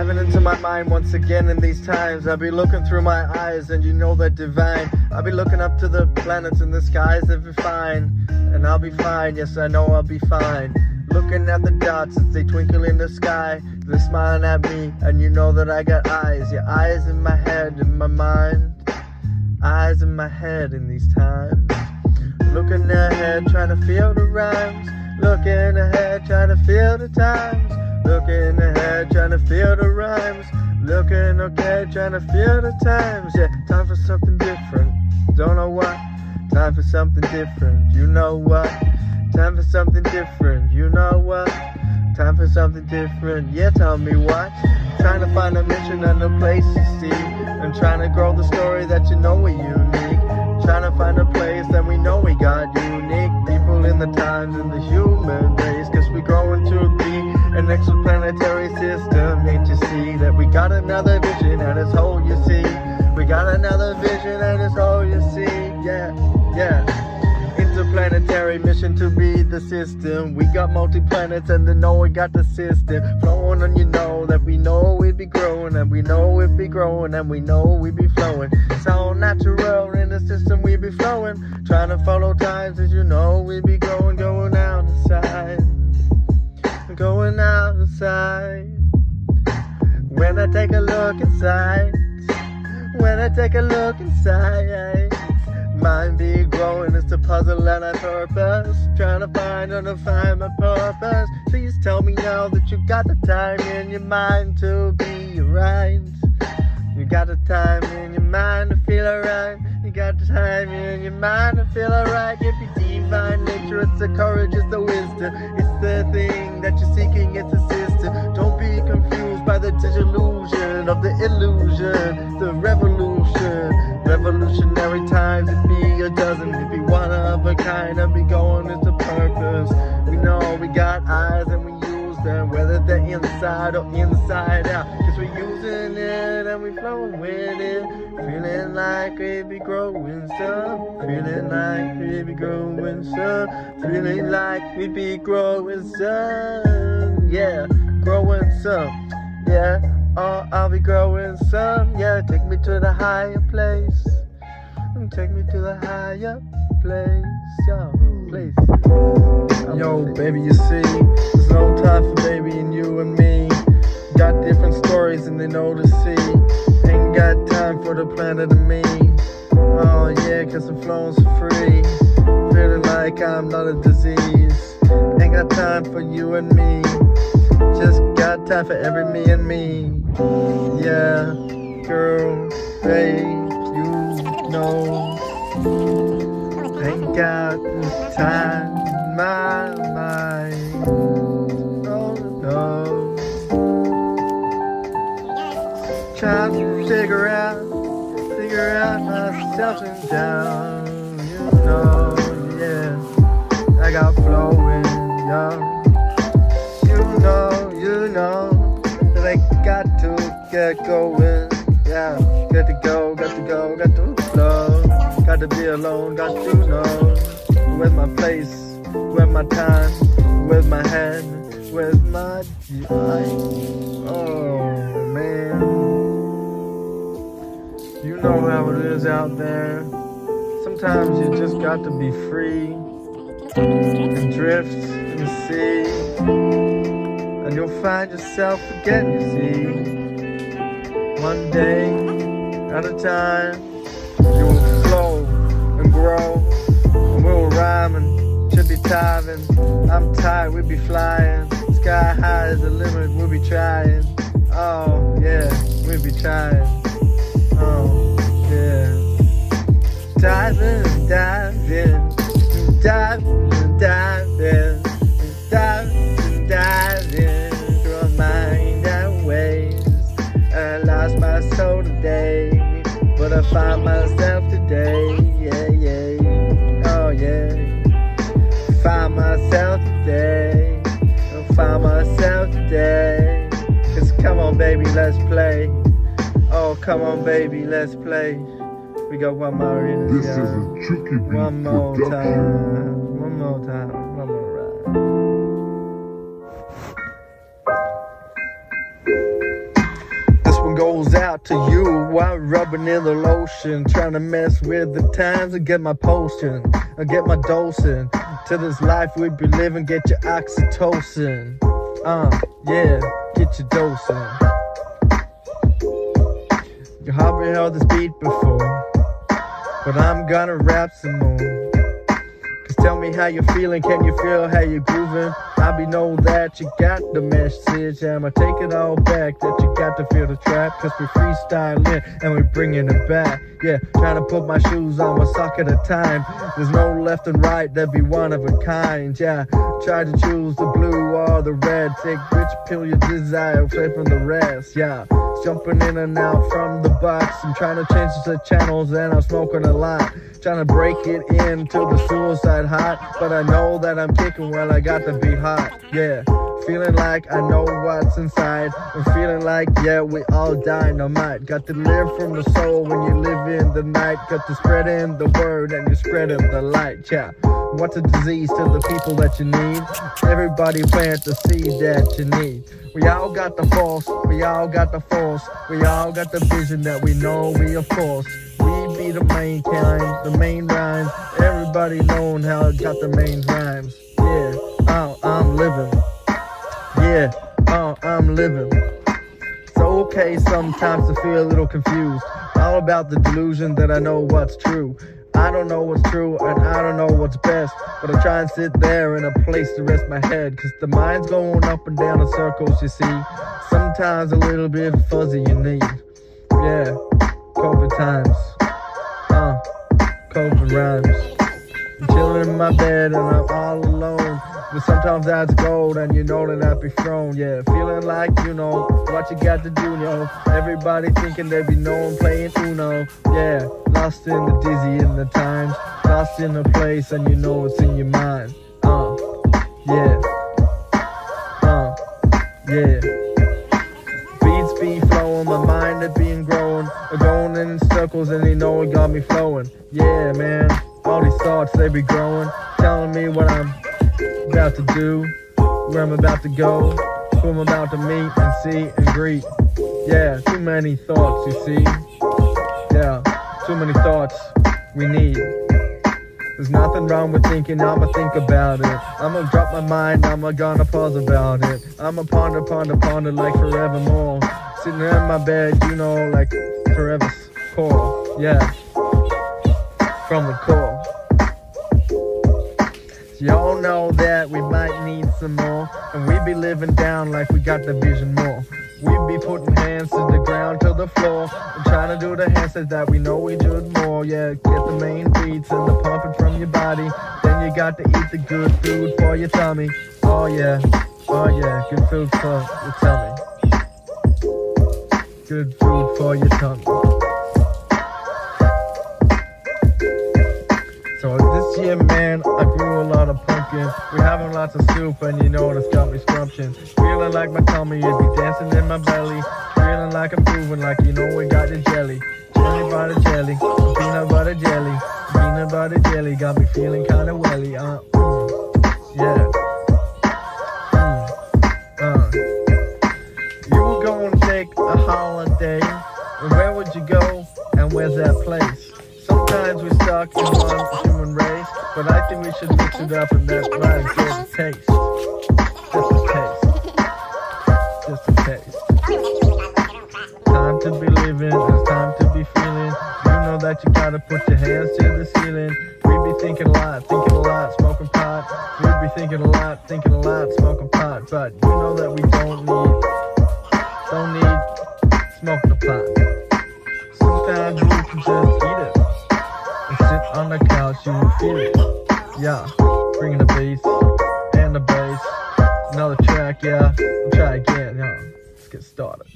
Diving into my mind once again in these times. I'll be looking through my eyes and you know they're divine. I'll be looking up to the planets in the skies, they'll be fine. And I'll be fine, yes I know I'll be fine. Looking at the dots as they twinkle in the sky. They're smiling at me and you know that I got eyes. Yeah, eyes in my head, in my mind. Eyes in my head in these times. Looking ahead, trying to feel the rhymes. Looking ahead, trying to feel the times. Looking ahead, trying to feel the rhymes. Looking okay, trying to feel the times. Yeah, time for something different. Don't know what. Time for something different. You know what? Time for something different. You know what? Time for something different. Yeah, tell me what. Trying to find a mission and a place to see. And trying to grow the story that you know we're unique. Trying to find a place that we know we got unique people in the times in the human race. Cause we growing to be an exoplanetary system. Ain't you see that we got another vision and it's whole, you see. We got another vision and it's whole, you see. Yeah, yeah. Interplanetary mission to be the system. We got multi-planets and they know we got the system. Flowing and you know that we know we be growing. And we know we be growing and we know we be flowing. So natural in the system we be flowing. Trying to follow times as you know we be growing. Going outside. Going outside. When I take a look inside. When I take a look inside. Mind be growing, it's a puzzle and a purpose. Trying to find and to find my purpose. Please tell me now that you got the time in your mind to be right. You got the time in your mind to feel alright. You got the time in your mind to feel alright. If you divine nature, it's the courage, it's the wisdom. It's the thing that you're seeking, it's a system. Don't be confused by the disillusion of the illusion. The revolution. Revolutionary times, it be a dozen, it be one of a kind, and be going into purpose. We know we got eyes and we use them, whether they're inside or inside out. Cause we're using it and we flowing with it. Feeling like we be growing some. Feeling like we be growing some. Feeling like we be growing some. Yeah, growing some. Yeah. Oh, I'll be growing some, yeah. Take me to the higher place. Take me to the higher place, Yo, baby, you see, there's no time for baby and you and me. Got different stories and they know to see. Ain't got time for the planet and me. Oh yeah, cause I'm flowing so free. Feeling like I'm not a disease. Ain't got time for you and me. Just got time for every me and me. Yeah, girl, babe, you know. Ain't got the time in my mind. Oh no. Trying to figure out myself and down. You know, yeah. I got flowing, yeah. You know that I got to get going. Yeah, got to go, got to flow. Got to be alone, got to know where's my place, where's my time, where's my head, where's my mind. Oh man, you know how it is out there. Sometimes you just got to be free and drift in the sea. And you'll find yourself again, you see. One day at a time, you will flow and grow. And we'll rhyme and should be tithing. I'm tired, we'll be flying. Sky high is the limit, we'll be trying. Oh yeah, we'll be trying. Oh yeah. Diving, diving, diving, diving, diving, diving through a mind and ways. I lost my soul today, but I found myself today. Yeah, yeah, oh yeah. Found myself today. I found myself today. Cause come on, baby, let's play. Oh, come on, baby, let's play. We got one more in this, is a Tricky Beat one more production. time. One more time. One more ride. out to you while rubbing in the lotion, trying to mess with the times and get my potion, and get my dosing to this life we be living. Get your oxytocin, yeah, get your dosing. You probably heard this beat before, but I'm gonna rap some more. Cause tell me how you feeling, can you feel how you grooving? I be know that you got the message, I'ma take it all back, that you got to feel the trap. Cause we freestyling and we bringing it back. Yeah, trying to put my shoes on one sock at a time. There's no left and right, that be one of a kind. Yeah, try to choose the blue or the red, take which pill you desire, flipping the rest. Yeah, jumping in and out from the box, I'm trying to change the channels and I'm smoking a lot, trying to break it into the suicide hot. But I know that I'm kicking well, I got to be hot. Yeah, feeling like I know what's inside. I'm feeling like, yeah, we all dynamite. Got to live from the soul when you live in the night. Got to spread in the word and you spread in the light. Yeah, what's a disease to the people that you need? Everybody plant the seed that you need. We all got the force, we all got the force, we all got the vision that we know we are force. We be the main kind, the main rhymes. Everybody knowing how it got the main rhymes. Yeah, oh, I'm living. Yeah, oh, I'm living. It's okay sometimes to feel a little confused, all about the delusion that I know what's true. I don't know what's true and I don't know what's best, but I try and sit there in a place to rest my head. Cause the mind's going up and down in circles, you see. Sometimes a little bit fuzzy you need. Yeah, COVID times, COVID rhymes. I'm chilling in my bed and I'm all alone, but sometimes that's gold and you know that I be thrown. Yeah, feeling like you know what you got to do, yo. Everybody thinking they be knowing playing Uno. Yeah, lost in the dizzy in the times, lost in the place and you know it's in your mind. Yeah, yeah. Beats be flowing, my mind it being growing, going in circles and you know it got me flowing. Yeah, man, all these thoughts they be growing, telling me what I'm about to do, where I'm about to go, who I'm about to meet and see and greet. Yeah, too many thoughts, you see. Yeah, too many thoughts we need. There's nothing wrong with thinking, I'ma think about it. I'ma drop my mind, I'ma gonna pause about it. I'ma ponder, ponder, ponder like forevermore. Sitting in my bed, you know, like forever core. Yeah, from the core. Y'all know that we might need some more, and we be living down like we got the vision more. We be putting hands to the ground, to the floor, and trying to do the handstands that we know we do more. Yeah, get the main beats and the pumping from your body. Then you got to eat the good food for your tummy. Oh yeah, good food for your tummy. Good food for your tummy. So this year, man, I grew a lot of pumpkin. We're having lots of soup and you know it's got me scrumptious. Feeling like my tummy, it be dancing in my belly. Feeling like I'm grooving like you know we got the jelly. Jelly butter jelly, peanut butter jelly. Peanut butter jelly got me feeling kinda welly. Yeah. You were gonna take a holiday, and where would you go and where's that place? Sometimes we're stuck in one human race, but I think we should mix it up and that's right, get a taste. Just a taste. Just a taste. Time to be living, it's time to be feeling. You know that you gotta put your hands to the ceiling. We be thinking a lot, smoking pot. We be thinking a lot, smoking pot. But you know that we don't need smoking a pot. Sometimes we can just eat it. Sit on the couch, you will feel it. Yeah, bringing the bass and the bass. Another track, yeah. We'll try again, yeah. Let's get started.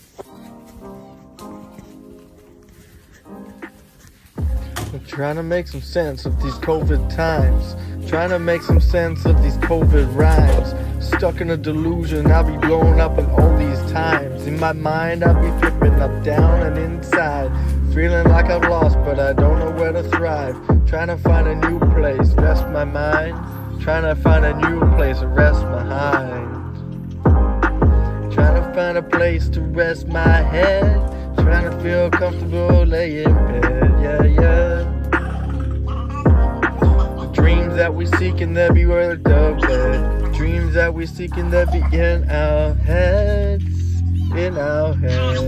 I'm trying to make some sense of these COVID times. Trying to make some sense of these COVID rhymes. Stuck in a delusion, I'll be blowing up in all these times. In my mind, I'll be flipping up, down, and inside. Feeling like I've lost, but I don't know where to thrive. Trying to find a new place, rest my mind. Trying to find a new place to rest my mind. Trying to find a place to rest my head. Trying to feel comfortable, lay in bed, yeah, yeah. The dreams that we seek and that be worth the bed. Dreams that we seek and that be in our heads, in our heads.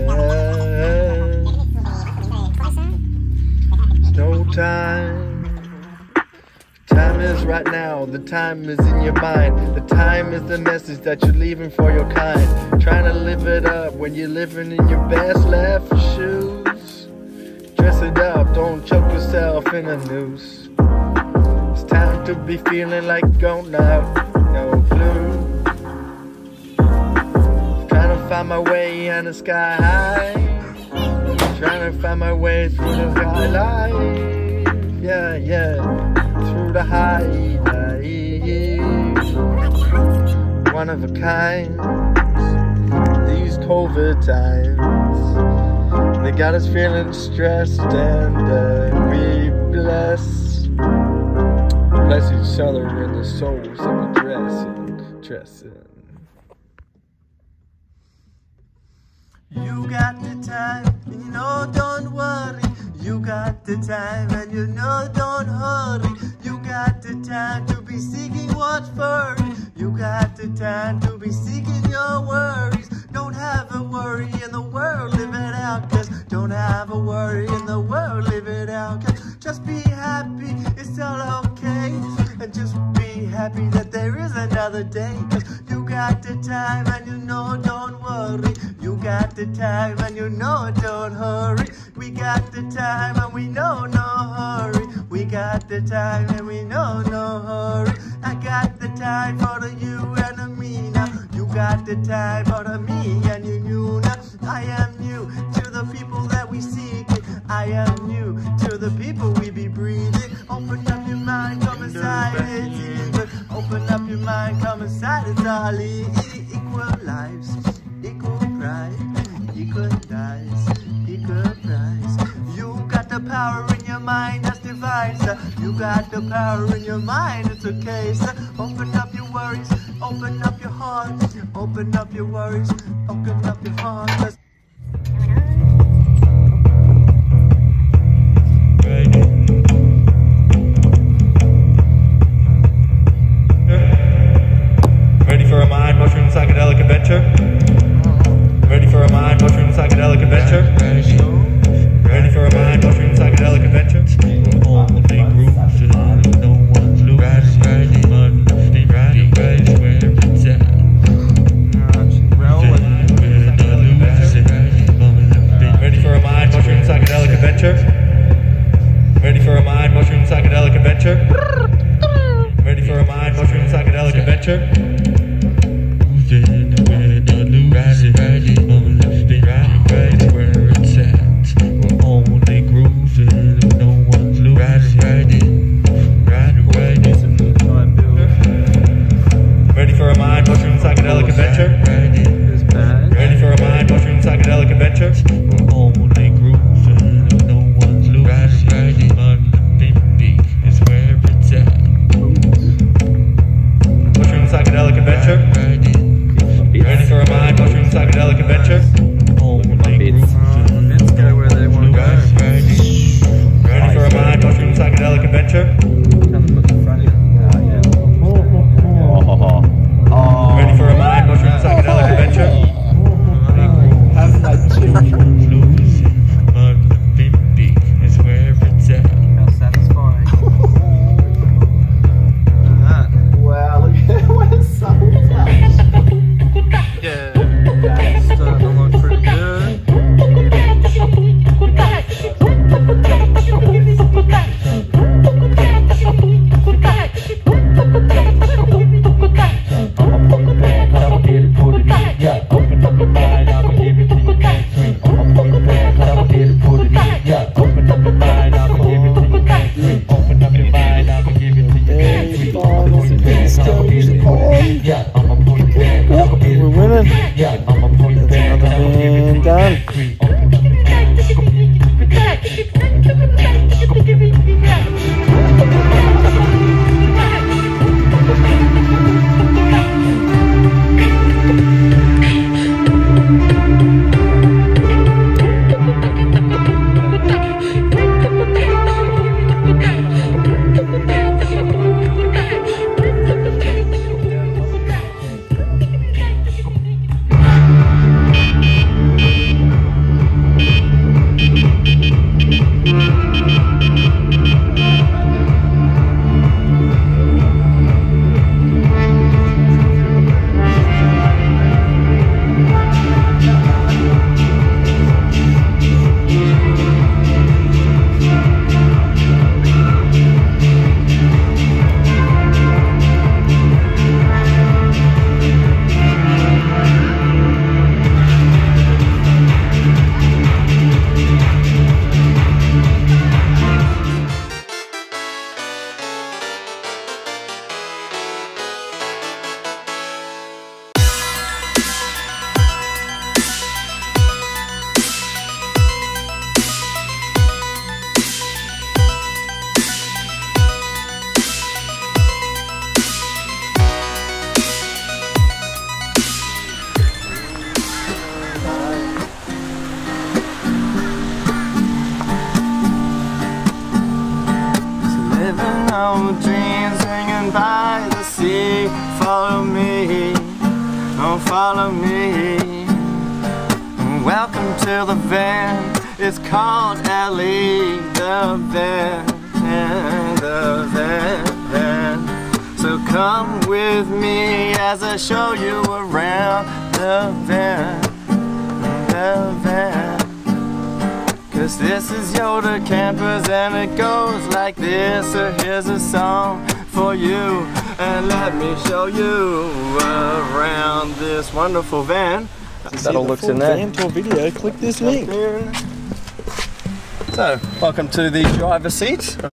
There's no time. Time is right now, the time is in your mind. The time is the message that you're leaving for your kind. Trying to live it up when you're living in your best left shoes. Dress it up, don't choke yourself in a noose. It's time to be feeling like going out, no clue. Trying to find my way in the sky high. Trying to find my way through the skyline. Yeah, yeah. Through the high, one of a kind. These COVID times, they got us feeling stressed, and we bless each other in the souls that we dress in. You got the time, and you know, don't worry. You got the time, and you know, don't hurry. You got the time to be seeking what's furry. You got the time to be seeking your worries. Don't have a worry in the world, live it out, cause don't have a worry in the world, live it out, cause just be happy, it's all okay. And just be happy that there is another day, cause you got the time, and you know, don't worry. You got the time, and you know, don't hurry. We got the time, and we know, no hurry. We got the time, and we know, no hurry. I got the time for the you and the me now. You got the time for the me and you knew now. I am new to the people that we seek. I am new to the people we be breathing. Open up your mind, come inside, it's even. Open up your mind, come inside, it's all equal lives, equal pride, equal dice, equal price. You got the power in your mind, that's divine, sir. You got the power in your mind, it's okay, sir. Open up your worries, open up your heart, open up your worries, open up your heart. Ready for a mind, mushroom, psychedelic adventure? Ready for a mind, mushroom, psychedelic adventure? Ready for a mind, mushroom, psychedelic adventure? Only grooving, no one's losing. Monday, riding, where it's at. Ready for a mind, mushroom, psychedelic adventure? Ready for a mind, mushroom, psychedelic adventure? Ready for a mind, mushroom, psychedelic adventure? Ready for a mind, mushroom, psychedelic adventure? Ready for a mind, mushroom, psychedelic adventure? We're only grooving, no one's losing. Monday is where it's at. Mushroom, psychedelic adventure? Ready for a mind, mushroom, psychedelic adventure? Only grooving, Let's go where they want to go. Ready for a mind, mushroom, psychedelic adventure? Ready for a mind, mushroom, psychedelic adventure? Is where it's at. How satisfying. Wow, look at it, what a song. Yeah, it's starting to look pretty good. living old dreams, hanging by the sea. Follow me, oh follow me. Welcome to the van, it's called Ellie, the van, the van. So come with me as I show you around the van, the van. Cause this is Yoda Campers and it goes like this. So here's a song for you, and let me show you around this wonderful van. That all looks in there. Van tour video, click this link. So, welcome to the driver's seat.